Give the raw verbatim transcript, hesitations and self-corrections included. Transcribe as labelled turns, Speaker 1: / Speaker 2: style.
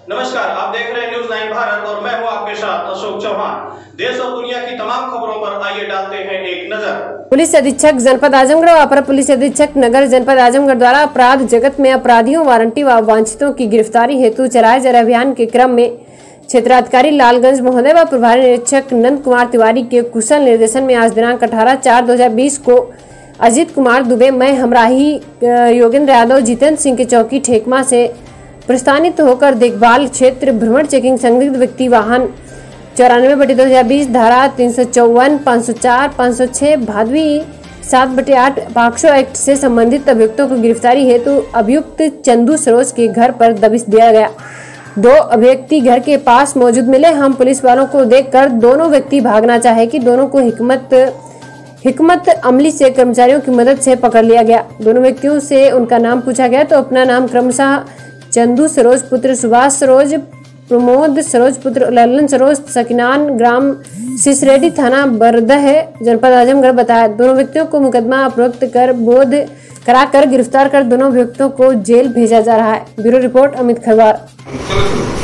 Speaker 1: नमस्कार, आप देख रहे हैं न्यूज नाइन भारत और मैं हूं आपके साथ अशोक चौहान। देश और दुनिया की तमाम खबरों पर आइए डालते हैं एक नजर।
Speaker 2: पुलिस अधीक्षक जनपद आजमगढ़ और अपर पुलिस अधीक्षक नगर जनपद आजमगढ़ द्वारा अपराध जगत में अपराधियों, वारंटी व वांछितों की गिरफ्तारी हेतु चलाए जा रहे अभियान के क्रम में क्षेत्राधिकारी लालगंज महोदय व प्रभारी निरीक्षक नंद कुमार तिवारी के कुशल निर्देशन में आज दिनांक अठारह चार दो हजार बीस को अजित कुमार दुबे, मैं हमराही, योगेंद्र यादव, जितेंद्र सिंह की चौकी ठेकमा से प्रस्थानित होकर देखभाल क्षेत्र भ्रमण चेकिंग संदिग्ध व्यक्ति वाहन चौरानवे बटे दो हजार बीस धारा तीन सौ चौवन पाँच सौ चार पाँच सौ छह भादवी सात बटे आठ पाक्सो एक्ट से संबंधित अभियुक्तों को गिरफ्तारी हेतु अभियुक्त चंदू सरोज के घर पर दबिश दिया गया। दो अभियुक्ति घर के पास मौजूद मिले। हम पुलिस वालों को देखकर दोनों व्यक्ति भागना चाहे कि दोनों को हिकमत हिकमत अमली से कर्मचारियों की मदद से पकड़ लिया गया। दोनों व्यक्तियों से उनका नाम पूछा गया तो अपना नाम क्रमशः चंदू सरोज पुत्र सुभाष सरोज, प्रमोद सरोज पुत्र ललन सरोज, सकिनान, ग्राम सिसरेडी, थाना बरदह, जनपद आजमगढ़ बताया। दोनों व्यक्तियों को मुकदमा अपरोक्त कर बोध कराकर गिरफ्तार कर दोनों अभियुक्तों को जेल भेजा जा रहा है। Bureau report Amit Kharwar.